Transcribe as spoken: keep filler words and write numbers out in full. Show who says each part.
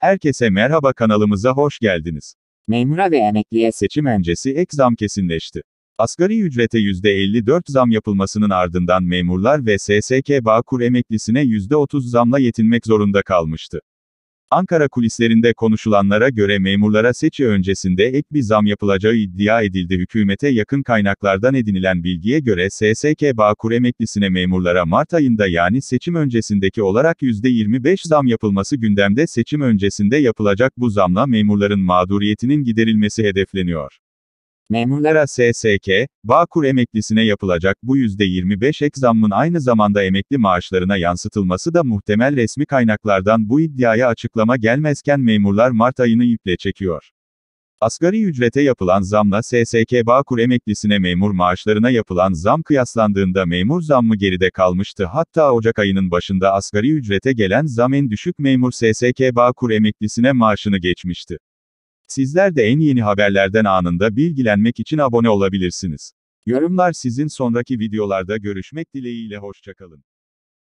Speaker 1: Herkese merhaba, kanalımıza hoş geldiniz.
Speaker 2: Memura ve emekliye
Speaker 1: Seçim öncesi ek zam kesinleşti. Asgari ücrete yüzde elli dört zam yapılmasının ardından memurlar ve S S K Bağkur emeklisine yüzde otuz zamla yetinmek zorunda kalmıştı. Ankara kulislerinde konuşulanlara göre memurlara seçim öncesinde ek bir zam yapılacağı iddia edildi. Hükümete yakın kaynaklardan edinilen bilgiye göre S S K Bağkur emeklisine memurlara Mart ayında, yani seçim öncesindeki olarak yüzde yirmi beş zam yapılması gündemde. Seçim öncesinde yapılacak bu zamla memurların mağduriyetinin giderilmesi hedefleniyor. Memurlara S S K Bağkur emeklisine yapılacak bu yüzde yirmi beş ek zammın aynı zamanda emekli maaşlarına yansıtılması da muhtemel. Resmi kaynaklardan bu iddiaya açıklama gelmezken memurlar Mart ayını iple çekiyor. Asgari ücrete yapılan zamla S S K Bağkur emeklisine memur maaşlarına yapılan zam kıyaslandığında memur zammı geride kalmıştı. Hatta Ocak ayının başında asgari ücrete gelen zam en düşük memur S S K Bağkur emeklisine maaşını geçmişti. Sizler de en yeni haberlerden anında bilgilenmek için abone olabilirsiniz. Yorumlar sizin. Sonraki videolarda görüşmek dileğiyle, hoşça kalın.